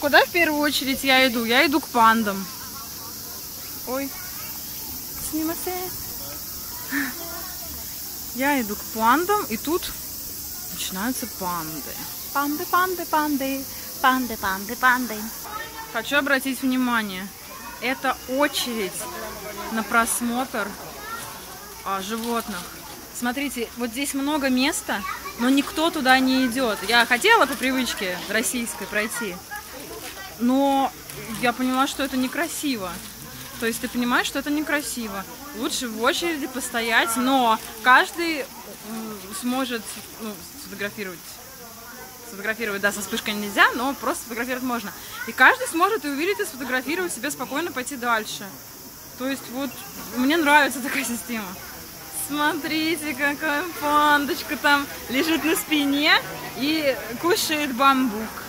куда в первую очередь я иду? Я иду к пандам. Ой. Я иду к пандам, и тут начинаются панды. Панды, панды, панды. Панды, панды, панды. Хочу обратить внимание. Это очередь на просмотр животных. Смотрите, вот здесь много места, но никто туда не идет. Я хотела по привычке российской пройти, но я поняла, что это некрасиво. То есть ты понимаешь, что это некрасиво. Лучше в очереди постоять, но каждый сможет сфотографировать. Сфотографировать, да, со вспышкой нельзя, но просто сфотографировать можно. И каждый сможет и увидеть, и сфотографировать, себе спокойно пойти дальше. То есть вот мне нравится такая система. Смотрите, какая пандочка там лежит на спине и кушает бамбук.